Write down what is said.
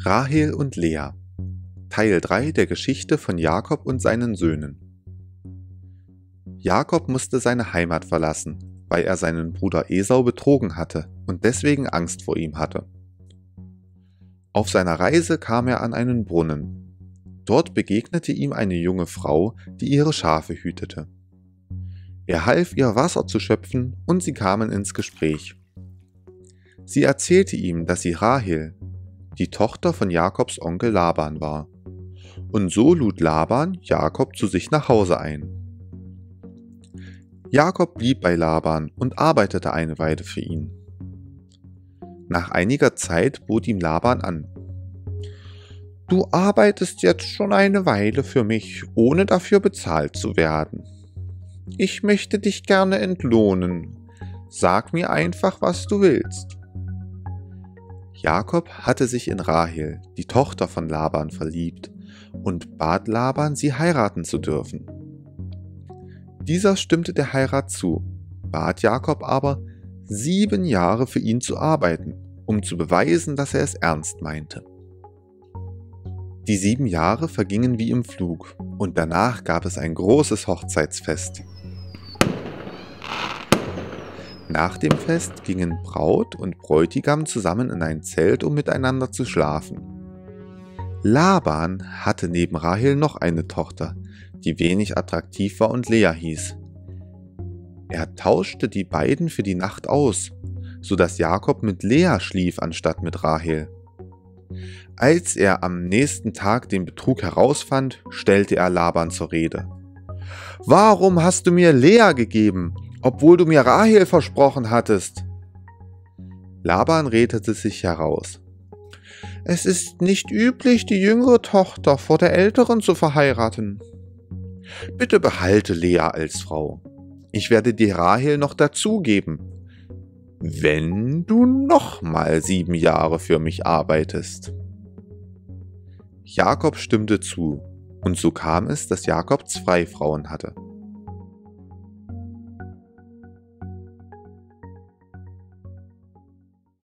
Rahel und Lea. Teil 3 der Geschichte von Jakob und seinen Söhnen. Jakob musste seine Heimat verlassen, weil er seinen Bruder Esau betrogen hatte und deswegen Angst vor ihm hatte. Auf seiner Reise kam er an einen Brunnen. Dort begegnete ihm eine junge Frau, die ihre Schafe hütete. Er half ihr, Wasser zu schöpfen, und sie kamen ins Gespräch. Sie erzählte ihm, dass sie Rahel, die Tochter von Jakobs Onkel Laban war. Und so lud Laban Jakob zu sich nach Hause ein. Jakob blieb bei Laban und arbeitete eine Weile für ihn. Nach einiger Zeit bot ihm Laban an: »Du arbeitest jetzt schon eine Weile für mich, ohne dafür bezahlt zu werden. Ich möchte dich gerne entlohnen. Sag mir einfach, was du willst.« Jakob hatte sich in Rahel, die Tochter von Laban, verliebt und bat Laban, sie heiraten zu dürfen. Dieser stimmte der Heirat zu, bat Jakob aber, 7 Jahre für ihn zu arbeiten, um zu beweisen, dass er es ernst meinte. Die 7 Jahre vergingen wie im Flug, und danach gab es ein großes Hochzeitsfest. Nach dem Fest gingen Braut und Bräutigam zusammen in ein Zelt, um miteinander zu schlafen. Laban hatte neben Rahel noch eine Tochter, die wenig attraktiv war und Lea hieß. Er tauschte die beiden für die Nacht aus, sodass Jakob mit Lea schlief anstatt mit Rahel. Als er am nächsten Tag den Betrug herausfand, stellte er Laban zur Rede. »Warum hast du mir Lea gegeben, obwohl du mir Rahel versprochen hattest?« Laban redete sich heraus. »Es ist nicht üblich, die jüngere Tochter vor der älteren zu verheiraten. Bitte behalte Lea als Frau. Ich werde dir Rahel noch dazugeben, wenn du nochmal 7 Jahre für mich arbeitest.« Jakob stimmte zu, und so kam es, dass Jakob 2 Frauen hatte.